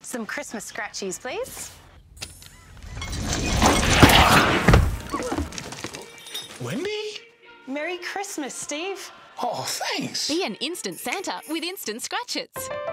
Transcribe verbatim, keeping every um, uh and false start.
Some Christmas scratchies, please. Wendy? Merry Christmas, Steve. Oh, thanks. Be an instant Santa with Instant Scratchits.